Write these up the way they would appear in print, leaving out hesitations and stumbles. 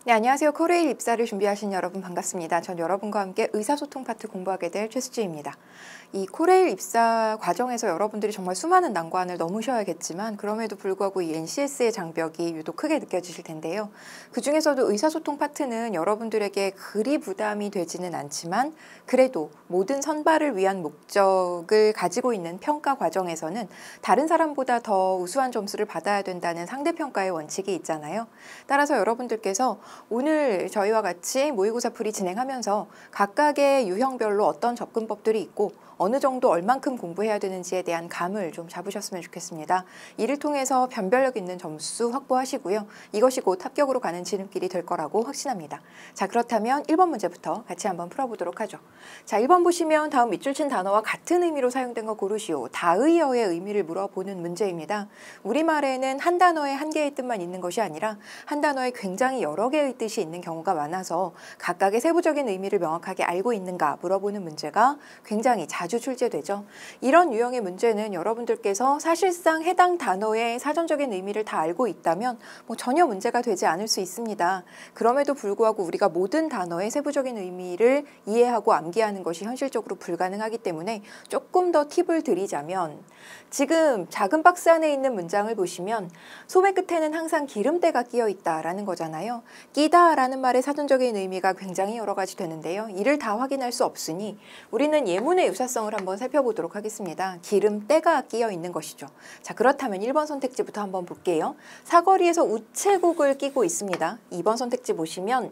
네, 안녕하세요. 코레일 입사를 준비하신 여러분 반갑습니다. 전 여러분과 함께 의사소통 파트 공부하게 될 최수지입니다. 이 코레일 입사 과정에서 여러분들이 정말 수많은 난관을 넘으셔야겠지만 그럼에도 불구하고 이 NCS의 장벽이 유독 크게 느껴지실 텐데요. 그중에서도 의사소통 파트는 여러분들에게 그리 부담이 되지는 않지만 그래도 모든 선발을 위한 목적을 가지고 있는 평가 과정에서는 다른 사람보다 더 우수한 점수를 받아야 된다는 상대평가의 원칙이 있잖아요. 따라서 여러분들께서 오늘 저희와 같이 모의고사 풀이 진행하면서 각각의 유형별로 어떤 접근법들이 있고 어느 정도 얼만큼 공부해야 되는지에 대한 감을 좀 잡으셨으면 좋겠습니다. 이를 통해서 변별력 있는 점수 확보하시고요. 이것이 곧 합격으로 가는 지름길이 될 거라고 확신합니다. 자, 그렇다면 1번 문제부터 같이 한번 풀어보도록 하죠. 자, 1번 보시면 다음 밑줄 친 단어와 같은 의미로 사용된 거 고르시오. 다의어의 의미를 물어보는 문제입니다. 우리말에는 한 단어에 한 개의 뜻만 있는 것이 아니라 한 단어에 굉장히 여러 개의 뜻이 있는 경우가 많아서 각각의 세부적인 의미를 명확하게 알고 있는가 물어보는 문제가 굉장히 자주 출제되죠. 이런 유형의 문제는 여러분들께서 사실상 해당 단어의 사전적인 의미를 다 알고 있다면 전혀 문제가 되지 않을 수 있습니다. 그럼에도 불구하고 우리가 모든 단어의 세부적인 의미를 이해하고 암기하는 것이 현실적으로 불가능하기 때문에 조금 더 팁을 드리자면 지금 작은 박스 안에 있는 문장을 보시면 소매 끝에는 항상 기름때가 끼어 있다라는 거잖아요. 끼다라는 말의 사전적인 의미가 굉장히 여러 가지 되는데요. 이를 다 확인할 수 없으니 우리는 예문의 유사성을 한번 살펴보도록 하겠습니다. 기름때가 끼어 있는 것이죠. 자, 그렇다면 1번 선택지부터 한번 볼게요. 사거리에서 우체국을 끼고 있습니다. 2번 선택지 보시면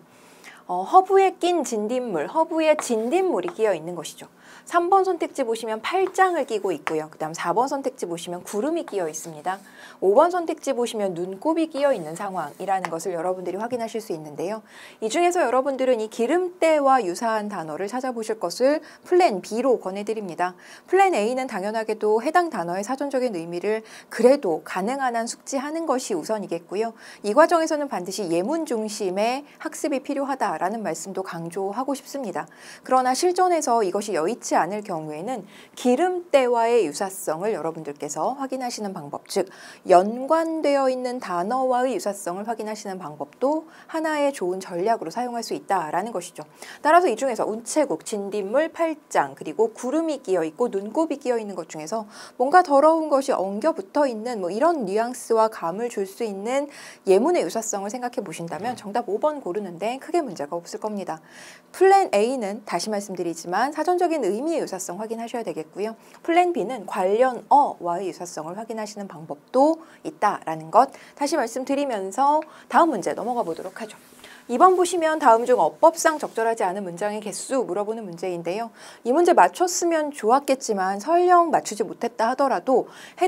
허브에 낀 진딧물, 허브에 진딧물이 끼어 있는 것이죠. 3번 선택지 보시면 팔짱을 끼고 있고요. 그 다음 4번 선택지 보시면 구름이 끼어 있습니다. 5번 선택지 보시면 눈곱이 끼어 있는 상황이라는 것을 여러분들이 확인하실 수 있는데요. 이 중에서 여러분들은 이 기름때와 유사한 단어를 찾아보실 것을 플랜 B로 권해드립니다. 플랜 A는 당연하게도 해당 단어의 사전적인 의미를 그래도 가능한 한 숙지하는 것이 우선이겠고요. 이 과정에서는 반드시 예문 중심의 학습이 필요하다라는 말씀도 강조하고 싶습니다. 그러나 실전에서 이것이 여의치 않을 경우에는 기름때와의 유사성을 여러분들께서 확인하시는 방법, 즉 연관되어 있는 단어와의 유사성을 확인하시는 방법도 하나의 좋은 전략으로 사용할 수 있다라는 것이죠. 따라서 이 중에서 우체국, 진딧물, 팔짱, 그리고 구름이 끼어 있고 눈곱이 끼어 있는 것 중에서 뭔가 더러운 것이 엉겨 붙어 있는 이런 뉘앙스와 감을 줄 수 있는 예문의 유사성을 생각해 보신다면 정답 5번 고르는데 크게 문제가 없을 겁니다. 플랜 A는 다시 말씀드리지만 사전적인 의미의 유사성 확인하셔야 되겠고요. 플랜 B는 관련 어와의 유사성을 확인하시는 방법도 있다라는 것 다시 말씀드리면서 다음 문제 넘어가 보도록 하죠. 2번 보시면 다음 중 어법상 적절하지 않은 문장의 개수 물어보는 문제인데요. 이 문제 맞췄으면 좋았겠지만 설령 맞추지 못했다 하더라도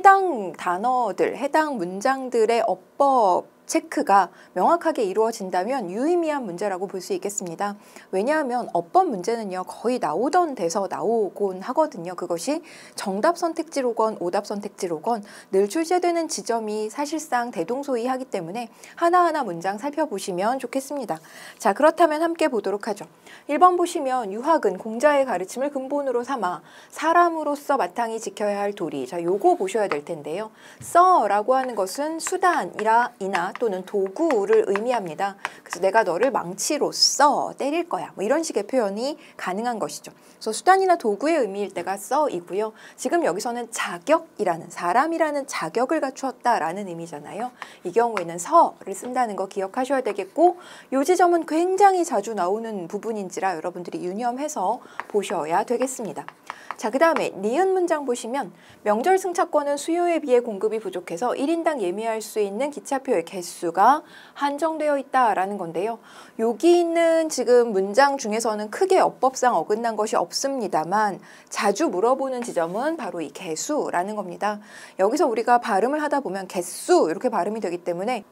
해당 단어들, 해당 문장들의 어법 체크가 명확하게 이루어진다면 유의미한 문제라고 볼 수 있겠습니다. 왜냐하면 어법 문제는요 거의 나오던 데서 나오곤 하거든요. 그것이 정답 선택지로건 오답 선택지로건 늘 출제되는 지점이 사실상 대동소이하기 때문에 하나하나 문장 살펴보시면 좋겠습니다. 자, 그렇다면 함께 보도록 하죠. 1번 보시면 유학은 공자의 가르침을 근본으로 삼아 사람으로서 마땅히 지켜야 할 도리. 자, 요거 보셔야 될 텐데요. 써라고 하는 것은 수단이나 또는 도구를 의미합니다. 그래서 내가 너를 망치로써 때릴 거야. 이런 식의 표현이 가능한 것이죠. 그래서 수단이나 도구의 의미일 때가 써이고요. 지금 여기서는 자격이라는 사람이라는 자격을 갖추었다라는 의미잖아요. 이 경우에는 서를 쓴다는 거 기억하셔야 되겠고 이 지점은 굉장히 자주 나오는 부분인지라 여러분들이 유념해서 보셔야 되겠습니다. 자, 그 다음에 니은 문장 보시면 명절 승차권은 수요에 비해 공급이 부족해서 1인당 예매할 수 있는 기차표의 개수가 한정되어 있다라는 건데요. 여기 있는 지금 문장 중에서는 크게 어법상 어긋난 것이 없습니다만 자주 물어보는 지점은 바로 이 개수라는 겁니다. 여기서 우리가 발음을 하다 보면 개수 이렇게 발음이 되기 때문에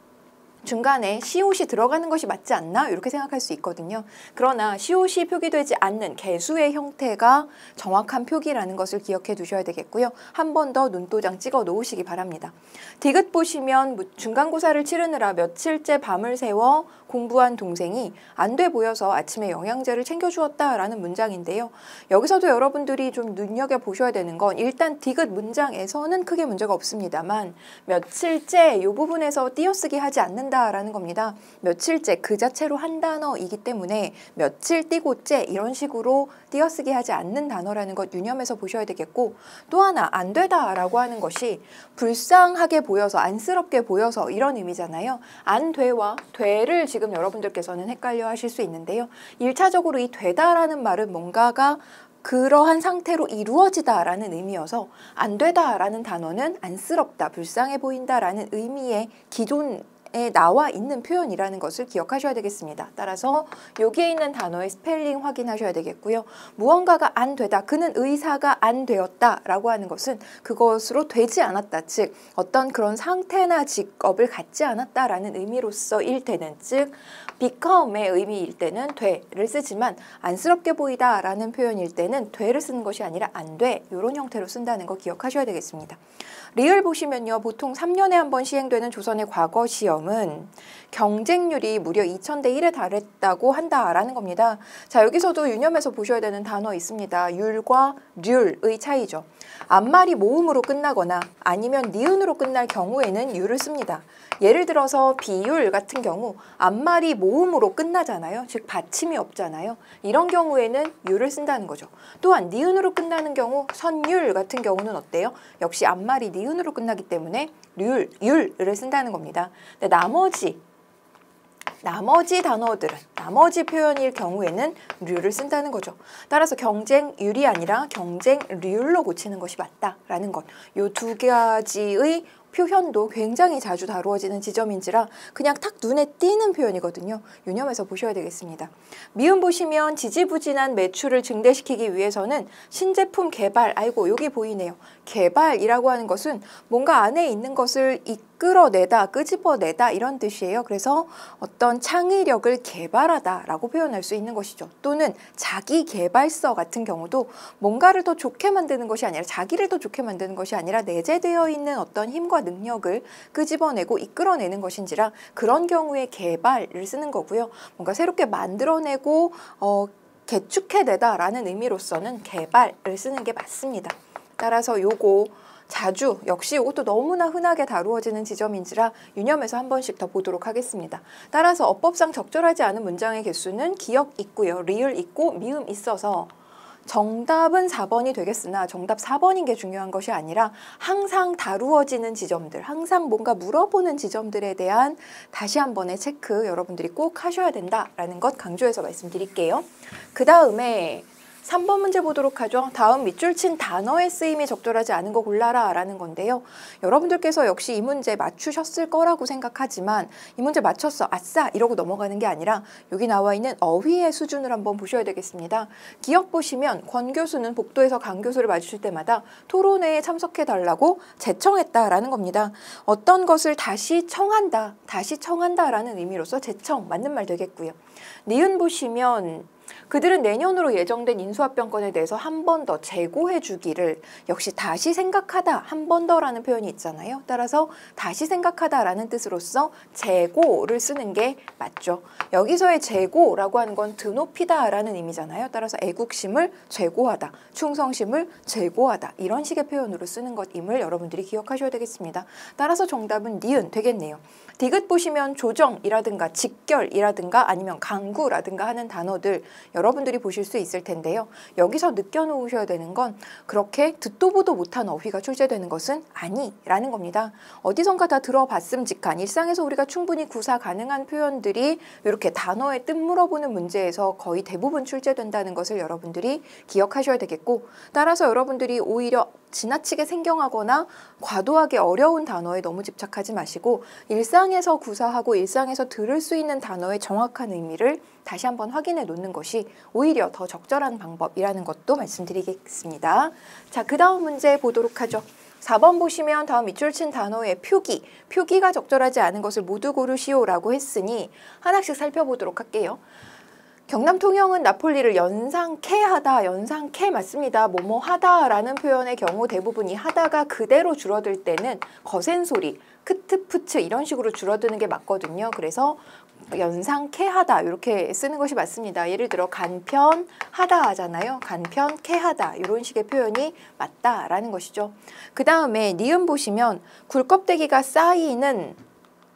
중간에 시옷이 들어가는 것이 맞지 않나? 이렇게 생각할 수 있거든요. 그러나 시옷이 표기되지 않는 개수의 형태가 정확한 표기라는 것을 기억해 두셔야 되겠고요. 한 번 더 눈도장 찍어 놓으시기 바랍니다. 디귿 보시면 중간고사를 치르느라 며칠째 밤을 새워 공부한 동생이 안 돼 보여서 아침에 영양제를 챙겨주었다라는 문장인데요. 여기서도 여러분들이 좀 눈여겨보셔야 되는 건 일단 디귿 문장에서는 크게 문제가 없습니다만 며칠째 이 부분에서 띄어쓰기 하지 않는다 한다라는 겁니다. 며칠째 그 자체로 한 단어이기 때문에 며칠 띄고째 이런 식으로 띄어쓰기 하지 않는 단어라는 것 유념해서 보셔야 되겠고, 또 하나 안 되다라고 하는 것이 불쌍하게 보여서 안쓰럽게 보여서 이런 의미잖아요. 안 돼와 돼를 지금 여러분들께서는 헷갈려 하실 수 있는데요. 1차적으로 이 되다라는 말은 뭔가가 그러한 상태로 이루어지다라는 의미여서 안 되다라는 단어는 안쓰럽다, 불쌍해 보인다라는 의미의 기존에 나와 있는 표현이라는 것을 기억하셔야 되겠습니다. 따라서 여기에 있는 단어의 스펠링 확인하셔야 되겠고요. 무언가가 안 되다, 그는 의사가 안 되었다라고 하는 것은 그것으로 되지 않았다, 즉 어떤 그런 상태나 직업을 갖지 않았다라는 의미로서일 때는, 즉 become의 의미일 때는 돼를 쓰지만 안쓰럽게 보이다라는 표현일 때는 돼를 쓰는 것이 아니라 안 돼, 이런 형태로 쓴다는 거 기억하셔야 되겠습니다. 리을 보시면요. 보통 3년에 한 번 시행되는 조선의 과거 시험은 경쟁률이 무려 2000대 1에 달했다고 한다라는 겁니다. 자, 여기서도 유념해서 보셔야 되는 단어 있습니다. 율과 률의 차이죠. 앞말이 모음으로 끝나거나 아니면 니은으로 끝날 경우에는 율을 씁니다. 예를 들어서 비율 같은 경우 앞말이 모음으로 끝나잖아요. 즉 받침이 없잖아요. 이런 경우에는 율을 쓴다는 거죠. 또한 니은으로 끝나는 경우 선율 같은 경우는 어때요? 역시 앞말이 니은으로 끝나기 때문에 율을 쓴다는 겁니다. 근데 나머지 단어들은, 나머지 표현일 경우에는 류를 쓴다는 거죠. 따라서 경쟁률이 아니라 경쟁률로 고치는 것이 맞다라는 것. 이 두 가지의 표현도 굉장히 자주 다루어지는 지점인지라 그냥 탁 눈에 띄는 표현이거든요. 유념해서 보셔야 되겠습니다. 미음 보시면 지지부진한 매출을 증대시키기 위해서는 신제품 개발, 아이고 여기 보이네요. 개발이라고 하는 것은 뭔가 안에 있는 것을 이끌어내다, 끄집어내다 이런 뜻이에요. 그래서 어떤 창의력을 개발하다라고 표현할 수 있는 것이죠. 또는 자기개발서 같은 경우도 뭔가를 더 좋게 만드는 것이 아니라, 자기를 더 좋게 만드는 것이 아니라 내재되어 있는 어떤 힘과 능력을 끄집어내고 이끌어내는 것인지라 그런 경우에 개발을 쓰는 거고요. 뭔가 새롭게 만들어내고 개축해내다라는 의미로서는 개발을 쓰는 게 맞습니다. 따라서 요거 자주, 역시 이것도 너무나 흔하게 다루어지는 지점인지라 유념해서 한 번씩 더 보도록 하겠습니다. 따라서 어법상 적절하지 않은 문장의 개수는 기역 있고요. 리을 있고 미음 있어서 정답은 4번이 되겠으나 정답 4번인 게 중요한 것이 아니라 항상 다루어지는 지점들, 항상 뭔가 물어보는 지점들에 대한 다시 한 번의 체크 여러분들이 꼭 하셔야 된다라는 것 강조해서 말씀드릴게요. 그 다음에 3번 문제 보도록 하죠. 다음 밑줄 친 단어의 쓰임이 적절하지 않은 거 골라라 라는 건데요. 여러분들께서 역시 이 문제 맞추셨을 거라고 생각하지만 이 문제 맞췄어, 아싸 이러고 넘어가는 게 아니라 여기 나와 있는 어휘의 수준을 한번 보셔야 되겠습니다. 기억 보시면 권 교수는 복도에서 강 교수를 마주칠 때마다 토론회에 참석해달라고 제청했다라는 겁니다. 어떤 것을 다시 청한다라는 의미로서 제청, 맞는 말 되겠고요. 니은 보시면 그들은 내년으로 예정된 인수합병권에 대해서 한 번 더 재고해 주기를, 역시 다시 생각하다, 한 번 더라는 표현이 있잖아요. 따라서 다시 생각하다라는 뜻으로서 재고를 쓰는 게 맞죠. 여기서의 재고라고 하는 건 드높이다라는 의미잖아요. 따라서 애국심을 재고하다, 충성심을 재고하다 이런 식의 표현으로 쓰는 것임을 여러분들이 기억하셔야 되겠습니다. 따라서 정답은 니은 되겠네요. 디귿 보시면 조정이라든가 직결이라든가 아니면 강구라든가 하는 단어들 여러분들이 보실 수 있을 텐데요. 여기서 느껴놓으셔야 되는 건 그렇게 듣도 보도 못한 어휘가 출제되는 것은 아니라는 겁니다. 어디선가 다 들어봤음직한 일상에서 우리가 충분히 구사 가능한 표현들이 이렇게 단어의 뜻 물어보는 문제에서 거의 대부분 출제된다는 것을 여러분들이 기억하셔야 되겠고, 따라서 여러분들이 오히려 지나치게 생경하거나 과도하게 어려운 단어에 너무 집착하지 마시고 일상에서 구사하고 일상에서 들을 수 있는 단어의 정확한 의미를 다시 한번 확인해 놓는 것이 오히려 더 적절한 방법이라는 것도 말씀드리겠습니다. 자, 그 다음 문제 보도록 하죠. 4번 보시면 다음 밑줄 친 단어의 표기가 적절하지 않은 것을 모두 고르시오라고 했으니 하나씩 살펴보도록 할게요. 경남 통영은 나폴리를 연상케 하다, 연상케 맞습니다. 뭐뭐 하다라는 표현의 경우 대부분이 하다가 그대로 줄어들 때는 거센 소리, 크트푸츠 이런 식으로 줄어드는 게 맞거든요. 그래서 연상케 하다 이렇게 쓰는 것이 맞습니다. 예를 들어 간편하다 하잖아요. 간편케 하다 이런 식의 표현이 맞다라는 것이죠. 그 다음에 니은 보시면 굴껍데기가 쌓이는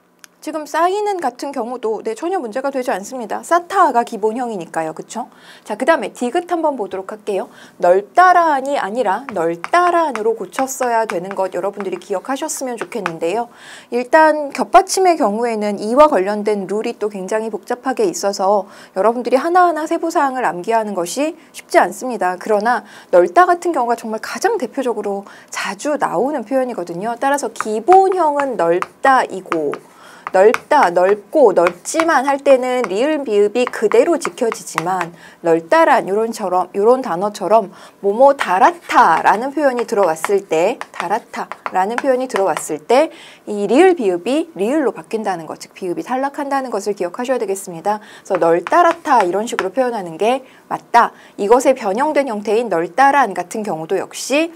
지금 쌓이는 같은 경우도 네, 전혀 문제가 되지 않습니다. 사타가 기본형이니까요. 그쵸? 자, 그 다음에 디귿 한번 보도록 할게요. 널따라한이 아니라 널따란으로 고쳤어야 되는 것 여러분들이 기억하셨으면 좋겠는데요. 일단 겹받침의 경우에는 이와 관련된 룰이 또 굉장히 복잡하게 있어서 여러분들이 하나하나 세부사항을 암기하는 것이 쉽지 않습니다. 그러나 널따 같은 경우가 정말 가장 대표적으로 자주 나오는 표현이거든요. 따라서 기본형은 넓다이고 넓다, 넓고, 넓지만 할 때는 리을 비읍이 그대로 지켜지지만 넓다란 요런 단어처럼 뭐뭐 달았다라는 표현이 들어왔을 때 달았다라는 표현이 들어왔을 때 이 리을 비읍이 리을로 바뀐다는 것, 즉 비읍이 탈락한다는 것을 기억하셔야 되겠습니다. 그래서 널따랗다 이런 식으로 표현하는 게 맞다. 이것의 변형된 형태인 널따란 같은 경우도 역시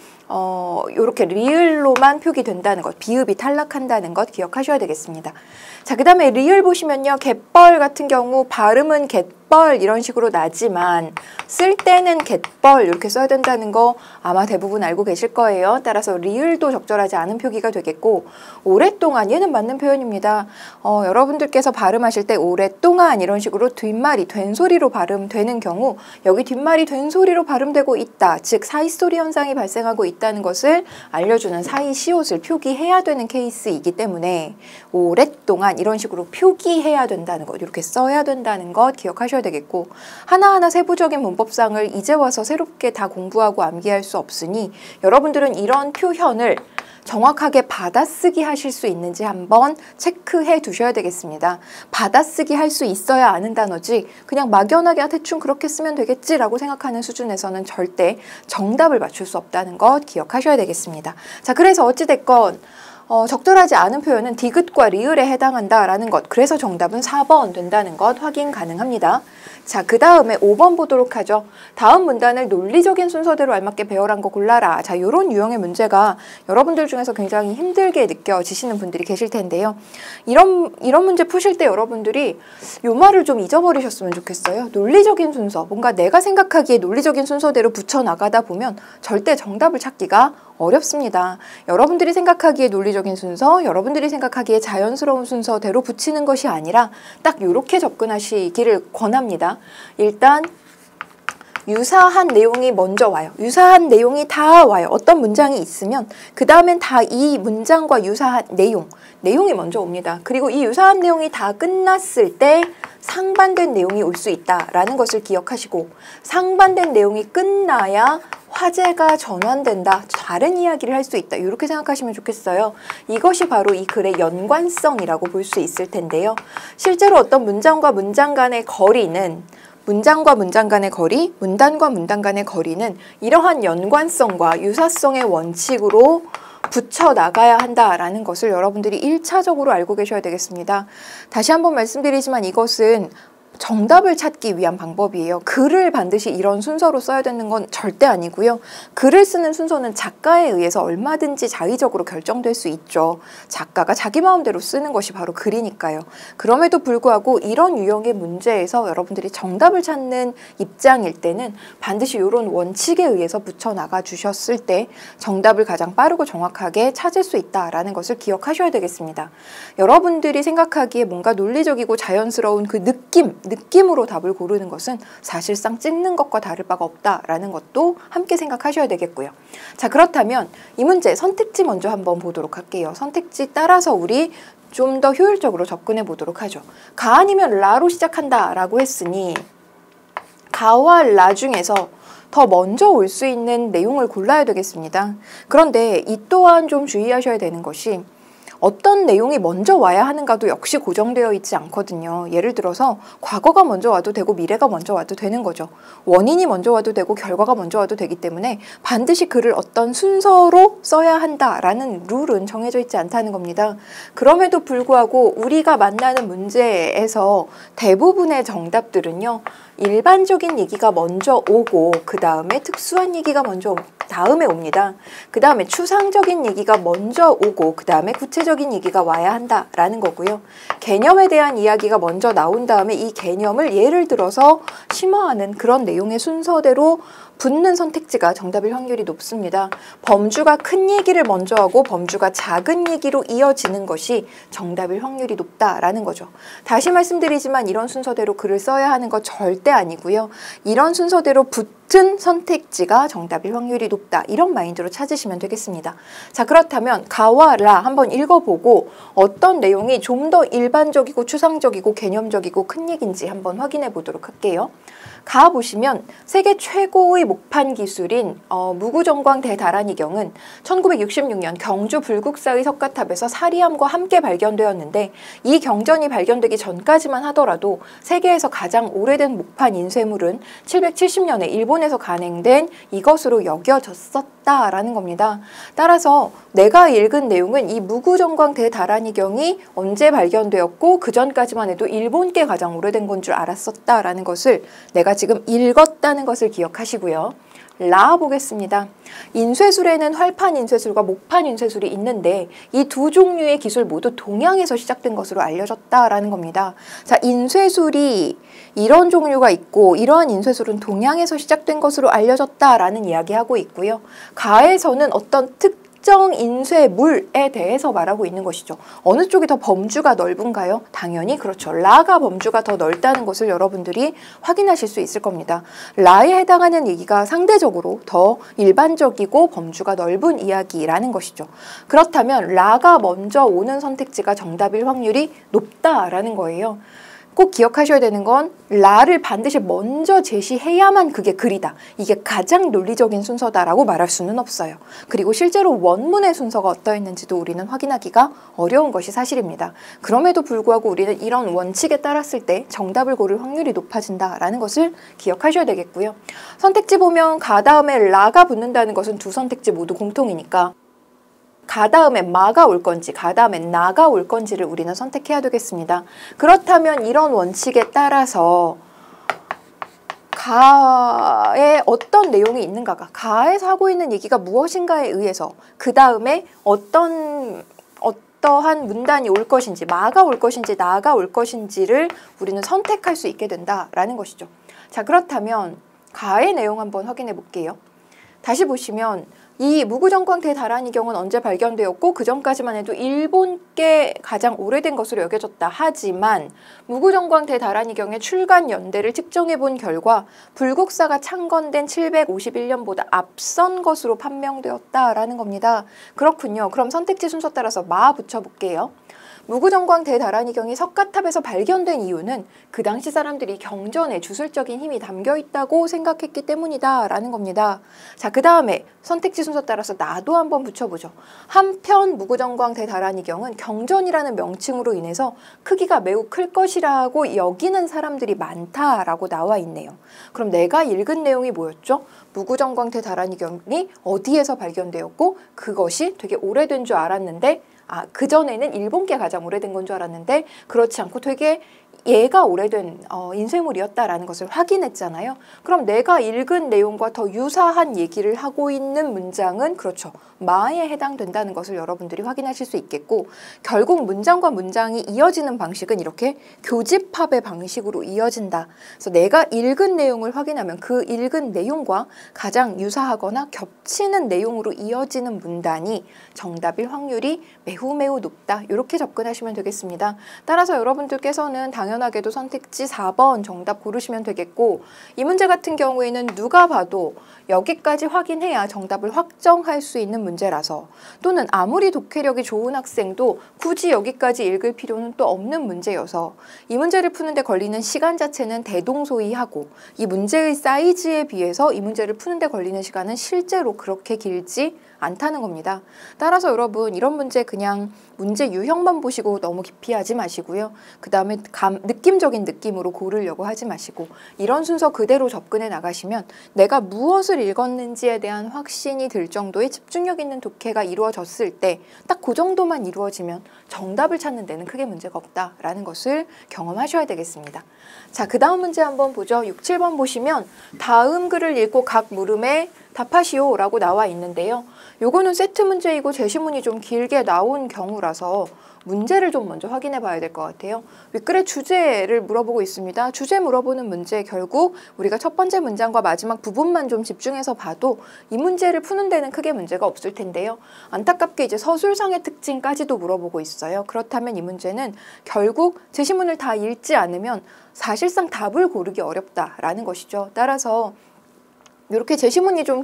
요렇게 리을로만 표기된다는 것, 비읍이 탈락한다는 것 기억하셔야 되겠습니다. 자, 그 다음에 리을 보시면요. 갯벌 같은 경우 발음은 갯벌 이런 식으로 나지만 쓸 때는 갯벌 이렇게 써야 된다는 거 아마 대부분 알고 계실 거예요. 따라서 리을도 적절하지 않은 표기가 되겠고 오랫동안 얘는 맞는 표현입니다. 여러분들께서 발음하실 때 오랫동안 이런 식으로 뒷말이 된소리로 발음되는 경우 여기 뒷말이 된소리로 발음되고 있다. 즉 사이소리 현상이 발생하고 있다는 것을 알려주는 사이시옷을 표기해야 되는 케이스이기 때문에 오랫동안 이런 식으로 표기해야 된다는 것, 이렇게 써야 된다는 것 기억하셔야 되겠고 하나하나 세부적인 문법상을 이제 와서 새롭게 다 공부하고 암기할 수 없으니 여러분들은 이런 표현을 정확하게 받아쓰기 하실 수 있는지 한번 체크해 두셔야 되겠습니다. 받아쓰기 할 수 있어야 아는 단어지 그냥 막연하게 대충 그렇게 쓰면 되겠지라고 생각하는 수준에서는 절대 정답을 맞출 수 없다는 것 기억하셔야 되겠습니다. 자, 그래서 어찌됐건 적절하지 않은 표현은 디귿과 리을에 해당한다라는 것. 그래서 정답은 4번 된다는 것 확인 가능합니다. 자, 그 다음에 5번 보도록 하죠. 다음 문단을 논리적인 순서대로 알맞게 배열한 거 골라라. 자, 요런 유형의 문제가 여러분들 중에서 굉장히 힘들게 느껴지시는 분들이 계실 텐데요. 이런 문제 푸실 때 여러분들이 요 말을 좀 잊어버리셨으면 좋겠어요. 논리적인 순서. 뭔가 내가 생각하기에 논리적인 순서대로 붙여나가다 보면 절대 정답을 찾기가 어렵습니다. 여러분들이 생각하기에 논리적인 순서, 여러분들이 생각하기에 자연스러운 순서대로 붙이는 것이 아니라 딱 이렇게 접근하시기를 권합니다. 일단 유사한 내용이 먼저 와요. 유사한 내용이 다 와요. 어떤 문장이 있으면 그 다음엔 다 이 문장과 유사한 내용이 먼저 옵니다. 그리고 이 유사한 내용이 다 끝났을 때 상반된 내용이 올 수 있다라는 것을 기억하시고 상반된 내용이 끝나야 화제가 전환된다. 다른 이야기를 할 수 있다. 이렇게 생각하시면 좋겠어요. 이것이 바로 이 글의 연관성이라고 볼 수 있을 텐데요. 실제로 어떤 문장과 문장 간의 거리는 문장과 문장 간의 거리, 문단과 문단 간의 거리는 이러한 연관성과 유사성의 원칙으로 붙여나가야 한다라는 것을 여러분들이 1차적으로 알고 계셔야 되겠습니다. 다시 한번 말씀드리지만 이것은 정답을 찾기 위한 방법이에요. 글을 반드시 이런 순서로 써야 되는 건 절대 아니고요. 글을 쓰는 순서는 작가에 의해서 얼마든지 자의적으로 결정될 수 있죠. 작가가 자기 마음대로 쓰는 것이 바로 글이니까요. 그럼에도 불구하고 이런 유형의 문제에서 여러분들이 정답을 찾는 입장일 때는 반드시 이런 원칙에 의해서 붙여나가 주셨을 때 정답을 가장 빠르고 정확하게 찾을 수 있다라는 것을 기억하셔야 되겠습니다. 여러분들이 생각하기에 뭔가 논리적이고 자연스러운 그 느낌으로 답을 고르는 것은 사실상 찍는 것과 다를 바가 없다라는 것도 함께 생각하셔야 되겠고요. 자, 그렇다면 이 문제 선택지 먼저 한번 보도록 할게요. 선택지 따라서 우리 좀 더 효율적으로 접근해 보도록 하죠. 가 아니면 라로 시작한다 라고 했으니 가와 라 중에서 더 먼저 올 수 있는 내용을 골라야 되겠습니다. 그런데 이 또한 좀 주의하셔야 되는 것이 어떤 내용이 먼저 와야 하는가도 역시 고정되어 있지 않거든요. 예를 들어서 과거가 먼저 와도 되고 미래가 먼저 와도 되는 거죠. 원인이 먼저 와도 되고 결과가 먼저 와도 되기 때문에 반드시 글을 어떤 순서로 써야 한다라는 룰은 정해져 있지 않다는 겁니다. 그럼에도 불구하고 우리가 만나는 문제에서 대부분의 정답들은요. 일반적인 얘기가 먼저 오고 그 다음에 특수한 얘기가 먼저 다음에 옵니다. 그 다음에 추상적인 얘기가 먼저 오고 그 다음에 구체적인 구체적인 얘기가 와야 한다라는 거고요. 개념에 대한 이야기가 먼저 나온 다음에 이 개념을 예를 들어서 심화하는 그런 내용의 순서대로 붙는 선택지가 정답일 확률이 높습니다. 범주가 큰 얘기를 먼저 하고 범주가 작은 얘기로 이어지는 것이 정답일 확률이 높다라는 거죠. 다시 말씀드리지만 이런 순서대로 글을 써야 하는 거 절대 아니고요. 이런 순서대로 붙은 선택지가 정답일 확률이 높다. 이런 마인드로 찾으시면 되겠습니다. 자, 그렇다면 가와 라 한번 읽어보고 어떤 내용이 좀 더 일반적이고 추상적이고 개념적이고 큰 얘기인지 한번 확인해 보도록 할게요. 가 보시면 세계 최고의 목판 기술인 무구정광 대다란이경은 1966년 경주 불국사의 석가탑에서 사리암과 함께 발견되었는데 이 경전이 발견되기 전까지만 하더라도 세계에서 가장 오래된 목판 인쇄물은 770년에 일본에서 간행된 이것으로 여겨졌었다라는 겁니다. 따라서 내가 읽은 내용은 이 무구정광 대다란이경이 언제 발견되었고 그 전까지만 해도 일본께 가장 오래된 건 줄 알았었다라는 것을 내가 지금 읽었다는 것을 기억하시고요. 라 보겠습니다. 인쇄술에는 활판 인쇄술과 목판 인쇄술이 있는데 이 두 종류의 기술 모두 동양에서 시작된 것으로 알려졌다라는 겁니다. 자, 인쇄술이 이런 종류가 있고 이러한 인쇄술은 동양에서 시작된 것으로 알려졌다라는 이야기하고 있고요. 가에서는 어떤 특정 인쇄물에 대해서 말하고 있는 것이죠. 어느 쪽이 더 범주가 넓은가요? 당연히 그렇죠. 라가 범주가 더 넓다는 것을 여러분들이 확인하실 수 있을 겁니다. 라에 해당하는 얘기가 상대적으로 더 일반적이고 범주가 넓은 이야기라는 것이죠. 그렇다면 라가 먼저 오는 선택지가 정답일 확률이 높다라는 거예요. 꼭 기억하셔야 되는 건 라를 반드시 먼저 제시해야만 그게 글이다. 이게 가장 논리적인 순서다라고 말할 수는 없어요. 그리고 실제로 원문의 순서가 어떠했는지도 우리는 확인하기가 어려운 것이 사실입니다. 그럼에도 불구하고 우리는 이런 원칙에 따랐을 때 정답을 고를 확률이 높아진다라는 것을 기억하셔야 되겠고요. 선택지 보면 가 다음에 라가 붙는다는 것은 두 선택지 모두 공통이니까 가 다음에 마가 올 건지 가 다음에 나가 올 건지를 우리는 선택해야 되겠습니다. 그렇다면 이런 원칙에 따라서 가에 어떤 내용이 있는가가 가에서 하고 있는 얘기가 무엇인가에 의해서 그 다음에 어떠한 문단이 올 것인지 마가 올 것인지 나가 올 것인지를 우리는 선택할 수 있게 된다라는 것이죠. 자, 그렇다면 가의 내용 한번 확인해 볼게요. 다시 보시면 이 무구정광 대다란이경은 언제 발견되었고 그 전까지만 해도 일본께 가장 오래된 것으로 여겨졌다. 하지만 무구정광 대다란이경의 출간 연대를 측정해 본 결과 불국사가 창건된 751년보다 앞선 것으로 판명되었다라는 겁니다. 그렇군요. 그럼 선택지 순서 따라서 마 붙여볼게요. 무구정광 대다란이경이 석가탑에서 발견된 이유는 그 당시 사람들이 경전에 주술적인 힘이 담겨 있다고 생각했기 때문이다라는 겁니다. 자, 그 다음에 선택지 순서 따라서 나도 한번 붙여보죠. 한편 무구정광 대다란이경은 경전이라는 명칭으로 인해서 크기가 매우 클 것이라고 여기는 사람들이 많다라고 나와 있네요. 그럼 내가 읽은 내용이 뭐였죠? 무구정광 대다란이경이 어디에서 발견되었고 그것이 되게 오래된 줄 알았는데 그전에는 일본께 가장 오래된 건 줄 알았는데 그렇지 않고 되게 얘가 오래된 인쇄물이었다라는 것을 확인했잖아요. 그럼 내가 읽은 내용과 더 유사한 얘기를 하고 있는 문장은 그렇죠. 마에 해당된다는 것을 여러분들이 확인하실 수 있겠고 결국 문장과 문장이 이어지는 방식은 이렇게 교집합의 방식으로 이어진다. 그래서 내가 읽은 내용을 확인하면 그 읽은 내용과 가장 유사하거나 겹치는 내용으로 이어지는 문단이 정답일 확률이 매우 높다. 이렇게 접근하시면 되겠습니다. 따라서 여러분들께서는 당연하게도 선택지 4번 정답 고르시면 되겠고 이 문제 같은 경우에는 누가 봐도 여기까지 확인해야 정답을 확정할 수 있는 문제라서 또는 아무리 독해력이 좋은 학생도 굳이 여기까지 읽을 필요는 또 없는 문제여서 이 문제를 푸는데 걸리는 시간 자체는 대동소이하고 이 문제의 사이즈에 비해서 이 문제를 푸는데 걸리는 시간은 실제로 그렇게 길지 않다는 겁니다. 따라서 여러분 이런 문제 그냥 문제 유형만 보시고 너무 깊이 하지 마시고요. 그 다음에 느낌적인 느낌으로 고르려고 하지 마시고 이런 순서 그대로 접근해 나가시면 내가 무엇을 읽었는지에 대한 확신이 들 정도의 집중력 있는 독해가 이루어졌을 때 딱 그 정도만 이루어지면 정답을 찾는 데는 크게 문제가 없다라는 것을 경험하셔야 되겠습니다. 자, 그 다음 문제 한번 보죠. 6, 7번 보시면 다음 글을 읽고 각 물음에 답하시오라고 나와 있는데요. 요거는 세트 문제이고 제시문이 좀 길게 나온 경우라서 문제를 좀 먼저 확인해 봐야 될 것 같아요. 윗글의 주제를 물어보고 있습니다. 주제 물어보는 문제 결국 우리가 첫 번째 문장과 마지막 부분만 좀 집중해서 봐도 이 문제를 푸는 데는 크게 문제가 없을 텐데요. 안타깝게 이제 서술상의 특징까지도 물어보고 있어요. 그렇다면 이 문제는 결국 제시문을 다 읽지 않으면 사실상 답을 고르기 어렵다라는 것이죠. 따라서 이렇게 제시문이 좀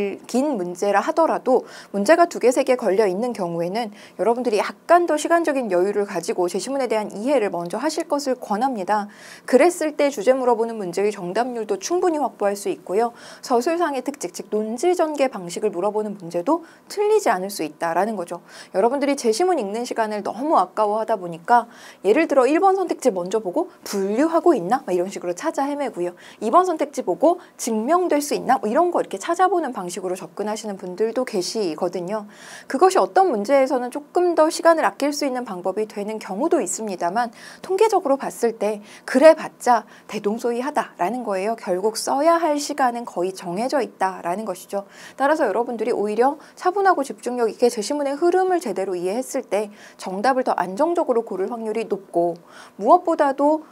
긴 문제라 하더라도 문제가 2개, 3개 걸려 있는 경우에는 여러분들이 약간 더 시간적인 여유를 가지고 제시문에 대한 이해를 먼저 하실 것을 권합니다. 그랬을 때 주제 물어보는 문제의 정답률도 충분히 확보할 수 있고요. 서술상의 특징, 즉 논지 전개 방식을 물어보는 문제도 틀리지 않을 수 있다라는 거죠. 여러분들이 제시문 읽는 시간을 너무 아까워하다 보니까 예를 들어 1번 선택지 먼저 보고 분류하고 있나? 이런 식으로 찾아 헤매고요. 2번 선택지 보고 증명될 수 있나? 뭐 이런 거 이렇게 찾아보는 방식으로 접근하시는 분들도 계시거든요. 그것이 어떤 문제에서는 조금 더 시간을 아낄 수 있는 방법이 되는 경우도 있습니다만 통계적으로 봤을 때 그래봤자 대동소이하다라는 거예요. 결국 써야 할 시간은 거의 정해져 있다라는 것이죠. 따라서 여러분들이 오히려 차분하고 집중력 있게 제시문의 흐름을 제대로 이해했을 때 정답을 더 안정적으로 고를 확률이 높고 무엇보다도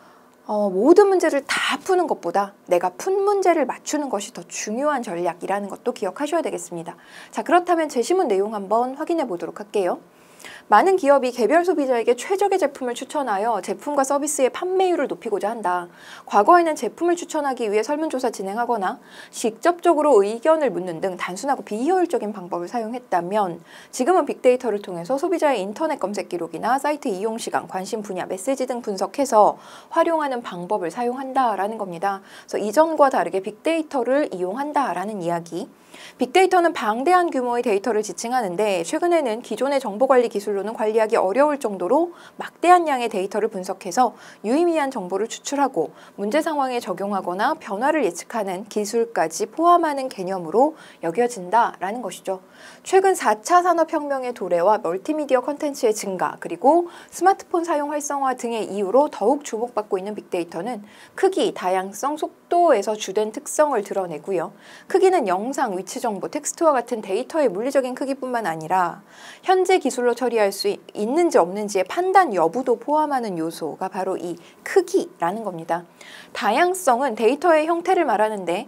모든 문제를 다 푸는 것보다 내가 푼 문제를 맞추는 것이 더 중요한 전략이라는 것도 기억하셔야 되겠습니다. 자, 그렇다면 제시문 내용 한번 확인해 보도록 할게요. 많은 기업이 개별 소비자에게 최적의 제품을 추천하여 제품과 서비스의 판매율을 높이고자 한다. 과거에는 제품을 추천하기 위해 설문조사 진행하거나 직접적으로 의견을 묻는 등 단순하고 비효율적인 방법을 사용했다면 지금은 빅데이터를 통해서 소비자의 인터넷 검색 기록이나 사이트 이용 시간, 관심 분야, 메시지 등 분석해서 활용하는 방법을 사용한다라는 겁니다. 그래서 이전과 다르게 빅데이터를 이용한다라는 이야기. 빅데이터는 방대한 규모의 데이터를 지칭하는데 최근에는 기존의 정보관리 기술로는 관리하기 어려울 정도로 막대한 양의 데이터를 분석해서 유의미한 정보를 추출하고 문제 상황에 적용하거나 변화를 예측하는 기술까지 포함하는 개념으로 여겨진다라는 것이죠. 최근 4차 산업혁명의 도래와 멀티미디어 콘텐츠의 증가 그리고 스마트폰 사용 활성화 등의 이유로 더욱 주목받고 있는 빅데이터는 크기, 다양성, 속도에서 주된 특성을 드러내고요. 크기는 영상, 위치 정보, 텍스트와 같은 데이터의 물리적인 크기뿐만 아니라 현재 기술로 처리할 수 있는지 없는지의 판단 여부도 포함하는 요소가 바로 이 크기라는 겁니다. 다양성은 데이터의 형태를 말하는데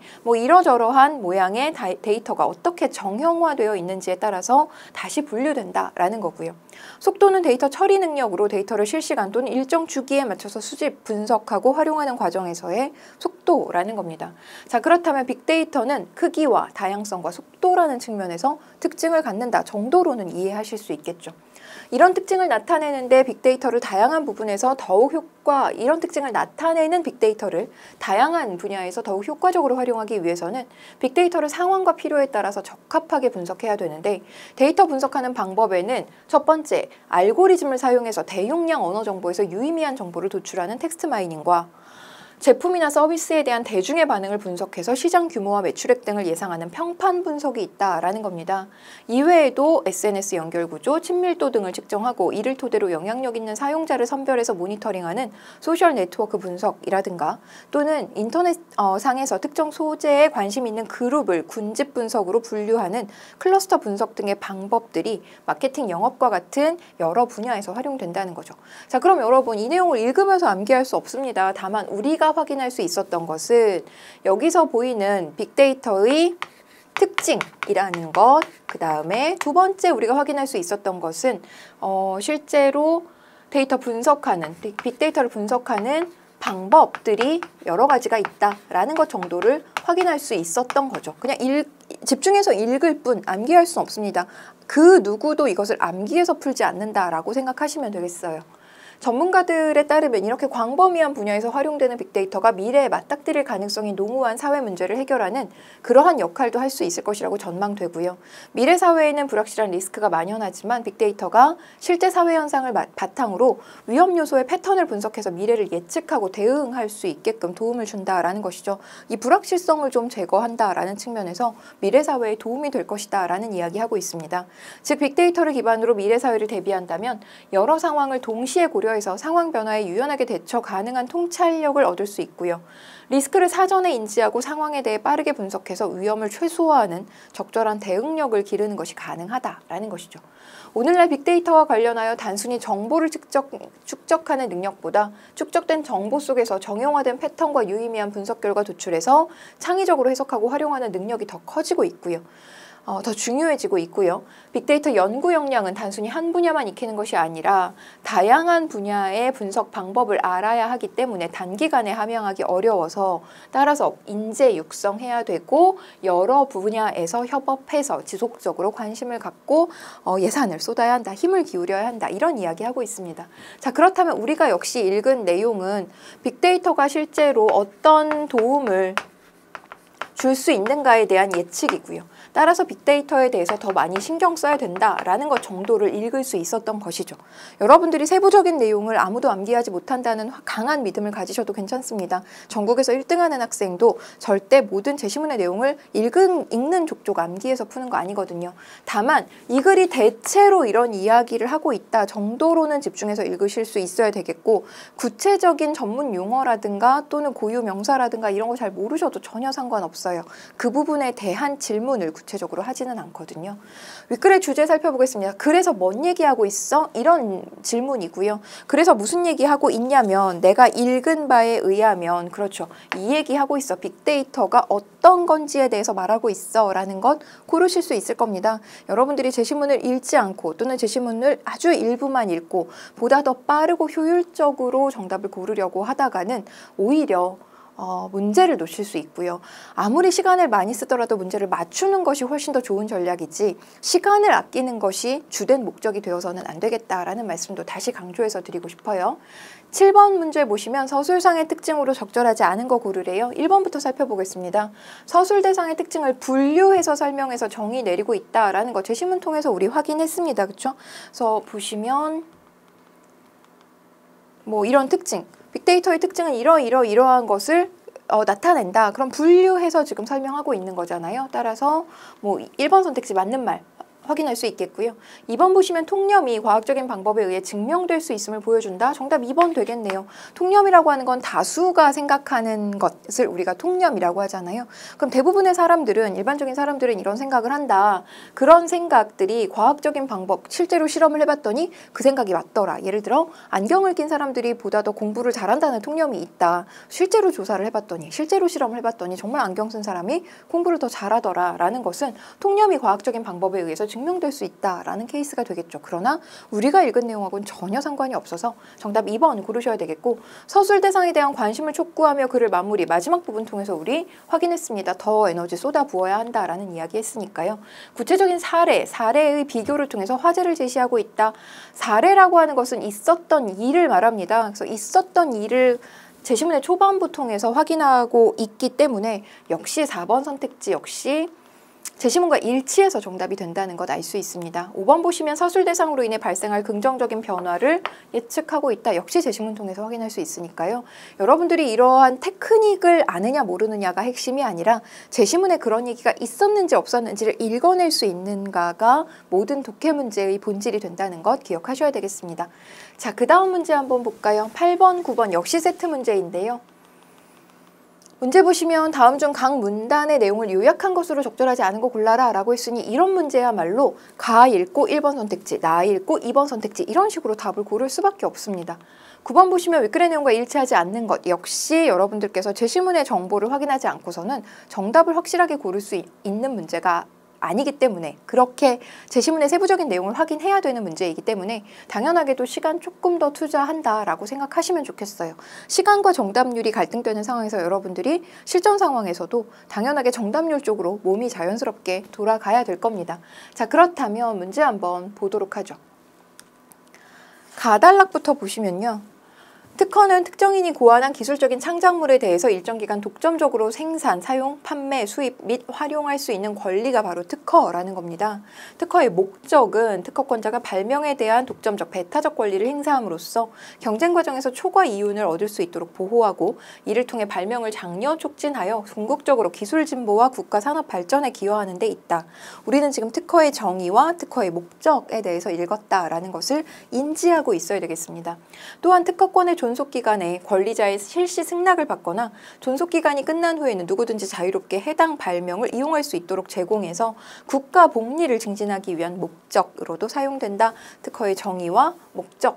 이러저러한 모양의 데이터가 어떻게 정형화되어 있는지에 따라서 다시 분류된다라는 거고요. 속도는 데이터 처리 능력으로 데이터를 실시간 또는 일정 주기에 맞춰서 수집, 분석하고 활용하는 과정에서의 속도라는 겁니다. 자, 그렇다면 빅데이터는 크기와 다양성과 속도라는 측면에서 특징을 갖는다 정도로는 이해하실 수 있겠죠. 이런 특징을 나타내는데 빅데이터를 다양한 부분에서 더욱 이런 특징을 나타내는 빅데이터를 다양한 분야에서 더욱 효과적으로 활용하기 위해서는 빅데이터를 상황과 필요에 따라서 적합하게 분석해야 되는데 데이터 분석하는 방법에는 첫 번째, 알고리즘을 사용해서 대용량 언어 정보에서 유의미한 정보를 도출하는 텍스트 마이닝과 제품이나 서비스에 대한 대중의 반응을 분석해서 시장 규모와 매출액 등을 예상하는 평판 분석이 있다라는 겁니다. 이외에도 SNS 연결 구조, 친밀도 등을 측정하고 이를 토대로 영향력 있는 사용자를 선별해서 모니터링하는 소셜 네트워크 분석이라든가 또는 인터넷 상에서 특정 소재에 관심 있는 그룹을 군집 분석으로 분류하는 클러스터 분석 등의 방법들이 마케팅 영업과 같은 여러 분야에서 활용된다는 거죠. 자, 그럼 여러분 이 내용을 읽으면서 암기할 수 없습니다. 다만 우리가 확인할 수 있었던 것은 여기서 보이는 빅데이터의 특징이라는 것, 그 다음에 두 번째 우리가 확인할 수 있었던 것은 실제로 빅데이터를 분석하는 방법들이 여러 가지가 있다라는 것 정도를 확인할 수 있었던 거죠. 그냥 집중해서 읽을 뿐 암기할 수는 없습니다. 그 누구도 이것을 암기해서 풀지 않는다라고 생각하시면 되겠어요. 전문가들에 따르면 이렇게 광범위한 분야에서 활용되는 빅데이터가 미래에 맞닥뜨릴 가능성이 농후한 사회 문제를 해결하는 그러한 역할도 할 수 있을 것이라고 전망되고요. 미래 사회에는 불확실한 리스크가 만연하지만 빅데이터가 실제 사회 현상을 바탕으로 위험 요소의 패턴을 분석해서 미래를 예측하고 대응할 수 있게끔 도움을 준다라는 것이죠. 이 불확실성을 좀 제거한다라는 측면에서 미래 사회에 도움이 될 것이다라는 이야기하고 있습니다. 즉 빅데이터를 기반으로 미래 사회를 대비한다면 여러 상황을 동시에 고려 부여해서 상황 변화에 유연하게 대처 가능한 통찰력을 얻을 수 있고요. 리스크를 사전에 인지하고 상황에 대해 빠르게 분석해서 위험을 최소화하는 적절한 대응력을 기르는 것이 가능하다라는 것이죠. 오늘날 빅데이터와 관련하여 단순히 정보를 축적하는 능력보다 축적된 정보 속에서 정형화된 패턴과 유의미한 분석 결과 도출해서 창의적으로 해석하고 활용하는 능력이 더 커지고 있고요. 더 중요해지고 있고요. 빅데이터 연구 역량은 단순히 한 분야만 익히는 것이 아니라 다양한 분야의 분석 방법을 알아야 하기 때문에 단기간에 함양하기 어려워서 따라서 인재 육성해야 되고 여러 분야에서 협업해서 지속적으로 관심을 갖고 예산을 쏟아야 한다, 힘을 기울여야 한다 이런 이야기하고 있습니다. 자, 그렇다면 우리가 역시 읽은 내용은 빅데이터가 실제로 어떤 도움을 줄 수 있는가에 대한 예측이고요. 따라서 빅데이터에 대해서 더 많이 신경 써야 된다라는 것 정도를 읽을 수 있었던 것이죠. 여러분들이 세부적인 내용을 아무도 암기하지 못한다는 강한 믿음을 가지셔도 괜찮습니다. 전국에서 1등하는 학생도 절대 모든 제시문의 내용을 읽는 족족 암기해서 푸는 거 아니거든요. 다만 이 글이 대체로 이런 이야기를 하고 있다 정도로는 집중해서 읽으실 수 있어야 되겠고 구체적인 전문 용어라든가 또는 고유 명사라든가 이런 거 잘 모르셔도 전혀 상관없어요. 그 부분에 대한 질문을 구체적으로 하지는 않거든요. 윗글의 주제 살펴보겠습니다. 그래서 뭔 얘기하고 있어? 이런 질문이고요. 그래서 무슨 얘기하고 있냐면 내가 읽은 바에 의하면 그렇죠. 이 얘기하고 있어. 빅데이터가 어떤 건지에 대해서 말하고 있어 라는 것 고르실 수 있을 겁니다. 여러분들이 제시문을 읽지 않고 또는 제시문을 아주 일부만 읽고 보다 더 빠르고 효율적으로 정답을 고르려고 하다가는 오히려 문제를 놓칠 수 있고요. 아무리 시간을 많이 쓰더라도 문제를 맞추는 것이 훨씬 더 좋은 전략이지 시간을 아끼는 것이 주된 목적이 되어서는 안 되겠다라는 말씀도 다시 강조해서 드리고 싶어요. 7번 문제 보시면 서술상의 특징으로 적절하지 않은 거 고르래요. 1번부터 살펴보겠습니다. 서술대상의 특징을 분류해서 설명해서 정의 내리고 있다라는 거 제시문 통해서 우리 확인했습니다. 그렇죠? 그래서 보시면 뭐 이런 특징 빅데이터의 특징은 이러한 것을 나타낸다. 그럼 분류해서 지금 설명하고 있는 거잖아요. 따라서 뭐 1번 선택지 맞는 말 확인할 수 있겠고요. 2번 보시면 통념이 과학적인 방법에 의해 증명될 수 있음을 보여준다. 정답 2번 되겠네요. 통념이라고 하는 건 다수가 생각하는 것을 우리가 통념이라고 하잖아요. 그럼 대부분의 사람들은 일반적인 사람들은 이런 생각을 한다. 그런 생각들이 과학적인 방법 실제로 실험을 해봤더니 그 생각이 맞더라. 예를 들어 안경을 낀 사람들이 보다 더 공부를 잘한다는 통념이 있다. 실제로 조사를 해봤더니 실제로 실험을 해봤더니 정말 안경 쓴 사람이 공부를 더 잘하더라 라는 것은 통념이 과학적인 방법에 의해서 증명될 수 있다라는 케이스가 되겠죠. 그러나 우리가 읽은 내용하고는 전혀 상관이 없어서 정답 2번 고르셔야 되겠고 서술 대상에 대한 관심을 촉구하며 글을 마무리 마지막 부분 통해서 우리 확인했습니다. 더 에너지 쏟아 부어야 한다라는 이야기 했으니까요. 구체적인 사례의 비교를 통해서 화제를 제시하고 있다. 사례라고 하는 것은 있었던 일을 말합니다. 그래서 있었던 일을 제시문의 초반부 통해서 확인하고 있기 때문에 역시 4번 선택지 역시 제시문과 일치해서 정답이 된다는 것 알 수 있습니다. 5번 보시면 서술 대상으로 인해 발생할 긍정적인 변화를 예측하고 있다. 역시 제시문 통해서 확인할 수 있으니까요. 여러분들이 이러한 테크닉을 아느냐 모르느냐가 핵심이 아니라 제시문에 그런 얘기가 있었는지 없었는지를 읽어낼 수 있는가가 모든 독해 문제의 본질이 된다는 것 기억하셔야 되겠습니다. 자, 그 다음 문제 한번 볼까요? 8번, 9번 역시 세트 문제인데요. 문제 보시면 다음 중 각 문단의 내용을 요약한 것으로 적절하지 않은 거 골라라 라고 했으니 이런 문제야말로 가 읽고 1번 선택지, 나 읽고 2번 선택지 이런 식으로 답을 고를 수밖에 없습니다. 9번 보시면 윗글의 내용과 일치하지 않는 것 역시 여러분들께서 제시문의 정보를 확인하지 않고서는 정답을 확실하게 고를 수 있는 문제가 아니기 때문에 그렇게 제시문의 세부적인 내용을 확인해야 되는 문제이기 때문에 당연하게도 시간 조금 더 투자한다라고 생각하시면 좋겠어요. 시간과 정답률이 갈등되는 상황에서 여러분들이 실전 상황에서도 당연하게 정답률 쪽으로 몸이 자연스럽게 돌아가야 될 겁니다. 자, 그렇다면 문제 한번 보도록 하죠. 가단락부터 보시면요. 특허는 특정인이 고안한 기술적인 창작물에 대해서 일정 기간 독점적으로 생산, 사용, 판매, 수입 및 활용할 수 있는 권리가 바로 특허라는 겁니다. 특허의 목적은 특허권자가 발명에 대한 독점적, 배타적 권리를 행사함으로써 경쟁 과정에서 초과 이윤을 얻을 수 있도록 보호하고 이를 통해 발명을 장려, 촉진하여 궁극적으로 기술 진보와 국가 산업 발전에 기여하는 데 있다. 우리는 지금 특허의 정의와 특허의 목적에 대해서 읽었다라는 것을 인지하고 있어야 되겠습니다. 또한 특허권의 존속기간에 권리자의 실시 승낙을 받거나 존속기간이 끝난 후에는 누구든지 자유롭게 해당 발명을 이용할 수 있도록 제공해서 국가 복리를 증진하기 위한 목적으로도 사용된다. 특허의 정의와 목적,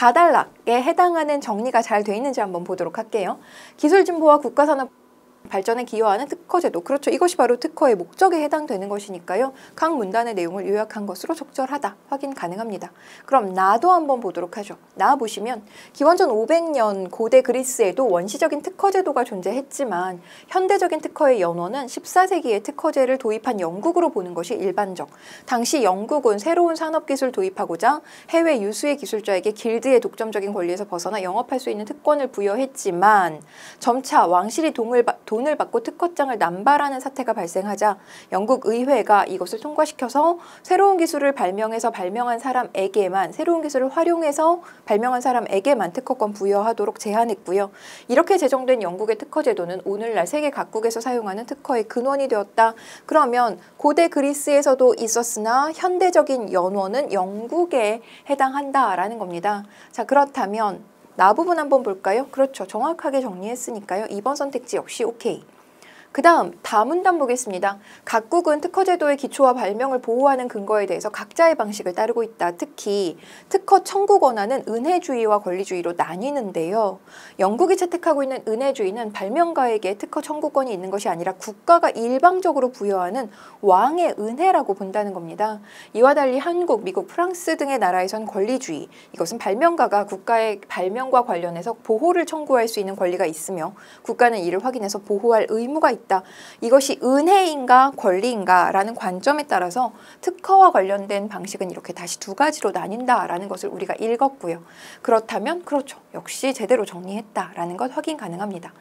가달락에 해당하는 정리가 잘 돼 있는지 한번 보도록 할게요. 기술 진보와 국가 산업 발전에 기여하는 특허제도. 그렇죠. 이것이 바로 특허의 목적에 해당되는 것이니까요. 각 문단의 내용을 요약한 것으로 적절하다. 확인 가능합니다. 그럼 나도 한번 보도록 하죠. 나 보시면 기원전 500년 고대 그리스에도 원시적인 특허제도가 존재했지만 현대적인 특허의 연원은 14세기에 특허제를 도입한 영국으로 보는 것이 일반적. 당시 영국은 새로운 산업기술 도입하고자 해외 유수의 기술자에게 길드의 독점적인 권리에서 벗어나 영업할 수 있는 특권을 부여했지만 점차 왕실이 돈을 받고 특허장을 남발하는 사태가 발생하자 영국 의회가 이것을 통과시켜서 새로운 기술을 발명해서 발명한 사람에게만, 새로운 기술을 활용해서 발명한 사람에게만 특허권 부여하도록 제한했고요. 이렇게 제정된 영국의 특허제도는 오늘날 세계 각국에서 사용하는 특허의 근원이 되었다. 그러면 고대 그리스에서도 있었으나 현대적인 연원은 영국에 해당한다라는 겁니다. 자, 그렇다면 나 부분 한번 볼까요? 그렇죠. 정확하게 정리했으니까요. 2번 선택지 역시 오케이. 그 다음 다문단 보겠습니다. 각국은 특허제도의 기초와 발명을 보호하는 근거에 대해서 각자의 방식을 따르고 있다. 특히 특허 청구 권한은 은혜주의와 권리주의로 나뉘는데요. 영국이 채택하고 있는 은혜주의는 발명가에게 특허 청구권이 있는 것이 아니라 국가가 일방적으로 부여하는 왕의 은혜라고 본다는 겁니다. 이와 달리 한국, 미국, 프랑스 등의 나라에선 권리주의, 이것은 발명가가 국가의 발명과 관련해서 보호를 청구할 수 있는 권리가 있으며 국가는 이를 확인해서 보호할 의무가 있다. 이것이 은혜인가 권리인가 라는 관점에 따라서 특허와 관련된 방식은 이렇게 다시 두 가지로 나뉜다라는 것을 우리가 읽었고요. 그렇다면 그렇죠. 역시 제대로 정리했다라는 것 확인 가능합니다.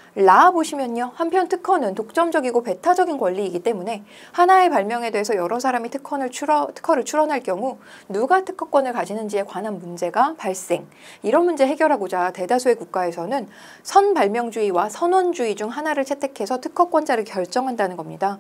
라 보시면요. 한편 특허는 독점적이고 배타적인 권리이기 때문에 하나의 발명에 대해서 여러 사람이 특허를 출원할 경우 누가 특허권을 가지는지에 관한 문제가 발생. 이런 문제 해결하고자 대다수의 국가에서는 선발명주의와 선원주의 중 하나를 채택해서 특허권자를 결정한다는 겁니다.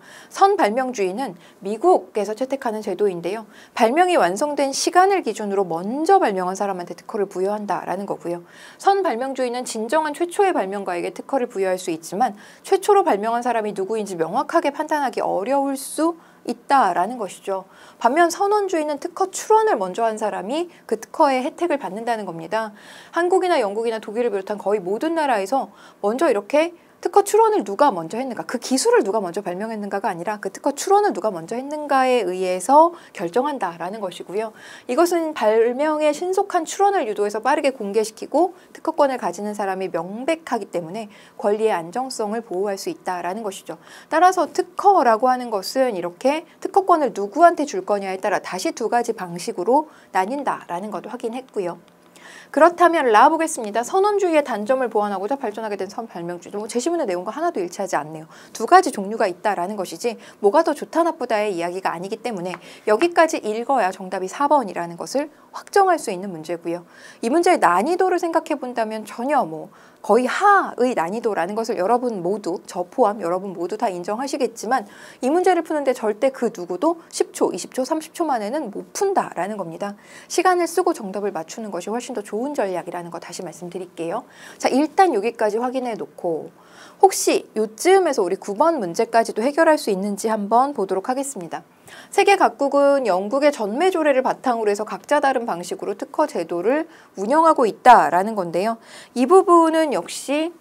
선발명주의는 미국에서 채택하는 제도인데요. 발명이 완성된 시간을 기준으로 먼저 발명한 사람한테 특허를 부여한다라는 거고요. 선발명주의는 진정한 최초의 발명가에게 특허를 부여할 수 있지만 최초로 발명한 사람이 누구인지 명확하게 판단하기 어려울 수 있다라는 것이죠. 반면 선원주의는 특허 출원을 먼저 한 사람이 그 특허의 혜택을 받는다는 겁니다. 한국이나 영국이나 독일을 비롯한 거의 모든 나라에서 먼저 이렇게 특허 출원을 누가 먼저 했는가, 그 기술을 누가 먼저 발명했는가가 아니라 그 특허 출원을 누가 먼저 했는가에 의해서 결정한다라는 것이고요. 이것은 발명의 신속한 출원을 유도해서 빠르게 공개시키고 특허권을 가지는 사람이 명백하기 때문에 권리의 안정성을 보호할 수 있다라는 것이죠. 따라서 특허라고 하는 것은 이렇게 특허권을 누구한테 줄 거냐에 따라 다시 두 가지 방식으로 나뉜다라는 것도 확인했고요. 그렇다면 라 보겠습니다. 선원주의의 단점을 보완하고자 발전하게 된 선발명주의. 제시문의 내용과 하나도 일치하지 않네요. 두 가지 종류가 있다라는 것이지 뭐가 더 좋다 나쁘다의 이야기가 아니기 때문에 여기까지 읽어야 정답이 4번이라는 것을 확정할 수 있는 문제고요. 이 문제의 난이도를 생각해 본다면 전혀 거의 하의 난이도라는 것을 여러분 모두, 저 포함 여러분 모두 다 인정하시겠지만 이 문제를 푸는데 절대 그 누구도 10초, 20초, 30초 만에는 못 푼다라는 겁니다. 시간을 쓰고 정답을 맞추는 것이 훨씬 더 좋은 전략이라는 거 다시 말씀드릴게요. 자, 일단 여기까지 확인해 놓고 혹시 요쯤에서 우리 9번 문제까지도 해결할 수 있는지 한번 보도록 하겠습니다. 세계 각국은 영국의 전매 조례를 바탕으로 해서 각자 다른 방식으로 특허 제도를 운영하고 있다라는 건데요. 이 부분은 역시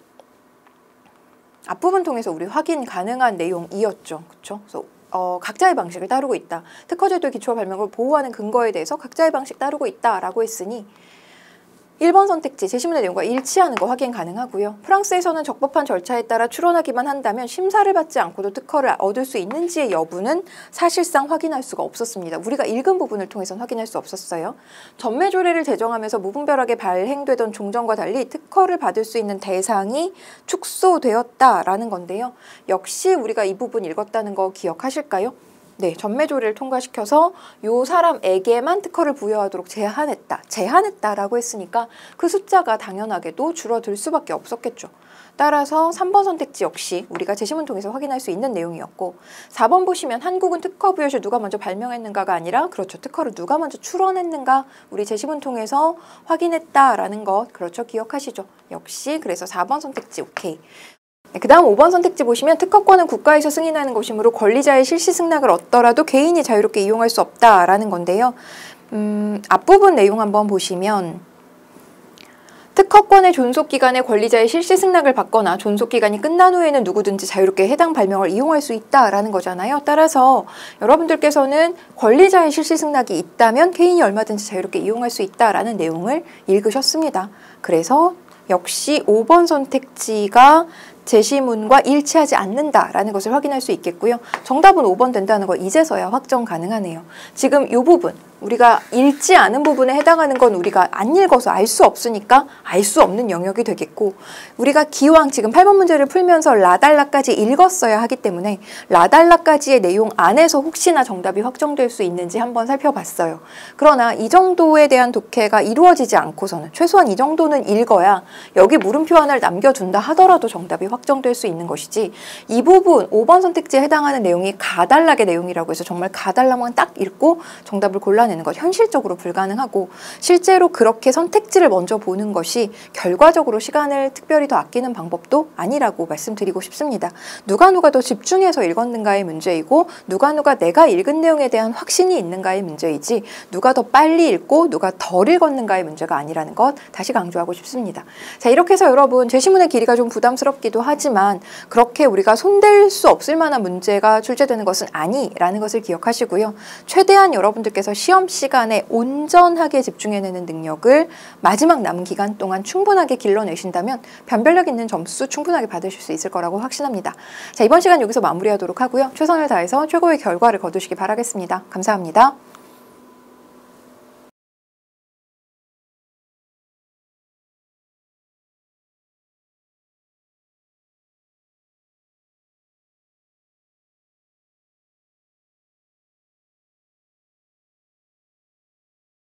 앞부분 통해서 우리 확인 가능한 내용이었죠. 그렇죠? 그래서 각자의 방식을 따르고 있다. 특허 제도의 기초 발명을 보호하는 근거에 대해서 각자의 방식 따르고 있다라고 했으니 1번 선택지 제시문의 내용과 일치하는 거 확인 가능하고요. 프랑스에서는 적법한 절차에 따라 출원하기만 한다면 심사를 받지 않고도 특허를 얻을 수 있는지의 여부는 사실상 확인할 수가 없었습니다. 우리가 읽은 부분을 통해서는 확인할 수 없었어요. 전매조례를 제정하면서 무분별하게 발행되던 종전과 달리 특허를 받을 수 있는 대상이 축소되었다라는 건데요. 역시 우리가 이 부분 읽었다는 거 기억하실까요? 네, 전매조례를 통과시켜서 요 사람에게만 특허를 부여하도록 제한했다라고 했으니까 그 숫자가 당연하게도 줄어들 수밖에 없었겠죠. 따라서 3번 선택지 역시 우리가 제시문 통해서 확인할 수 있는 내용이었고, 4번 보시면 한국은 특허 부여 시 누가 먼저 발명했는가가 아니라, 그렇죠, 특허를 누가 먼저 출원했는가 우리 제시문 통해서 확인했다라는 것, 그렇죠, 기억하시죠? 역시 그래서 4번 선택지 오케이. 그 다음 5번 선택지 보시면 특허권은 국가에서 승인하는 것이므로 권리자의 실시 승낙을 얻더라도 개인이 자유롭게 이용할 수 없다라는 건데요. 앞부분 내용 한번 보시면 특허권의 존속기간에 권리자의 실시 승낙을 받거나 존속기간이 끝난 후에는 누구든지 자유롭게 해당 발명을 이용할 수 있다라는 거잖아요. 따라서 여러분들께서는 권리자의 실시 승낙이 있다면 개인이 얼마든지 자유롭게 이용할 수 있다라는 내용을 읽으셨습니다. 그래서 역시 5번 선택지가 제시문과 일치하지 않는다라는 것을 확인할 수 있겠고요. 정답은 5번 된다는 거 이제서야 확정 가능하네요. 지금 이 부분, 우리가 읽지 않은 부분에 해당하는 건 우리가 안 읽어서 알 수 없으니까 알 수 없는 영역이 되겠고, 우리가 기왕 지금 8번 문제를 풀면서 라달라까지 읽었어야 하기 때문에 라달라까지의 내용 안에서 혹시나 정답이 확정될 수 있는지 한번 살펴봤어요. 그러나 이 정도에 대한 독해가 이루어지지 않고서는 최소한 이 정도는 읽어야 여기 물음표 하나를 남겨둔다 하더라도 정답이 확정될 수 있는 것이지, 이 부분 5번 선택지에 해당하는 내용이 가달락의 내용이라고 해서 정말 가달락만 딱 읽고 정답을 골라내는 것 현실적으로 불가능하고, 실제로 그렇게 선택지를 먼저 보는 것이 결과적으로 시간을 특별히 더 아끼는 방법도 아니라고 말씀드리고 싶습니다. 누가 더 집중해서 읽었는가의 문제이고, 누가 내가 읽은 내용에 대한 확신이 있는가의 문제이지, 누가 더 빨리 읽고 누가 덜 읽었는가의 문제가 아니라는 것 다시 강조하고 싶습니다. 자, 이렇게 해서 여러분 제시문의 길이가 좀 부담스럽기도 하지만 그렇게 우리가 손댈 수 없을 만한 문제가 출제되는 것은 아니라는 것을 기억하시고요. 최대한 여러분들께서 시험 시간에 온전하게 집중해내는 능력을 마지막 남은 기간 동안 충분하게 길러내신다면 변별력 있는 점수 충분하게 받으실 수 있을 거라고 확신합니다. 자, 이번 시간 여기서 마무리하도록 하고요. 최선을 다해서 최고의 결과를 거두시기 바라겠습니다. 감사합니다.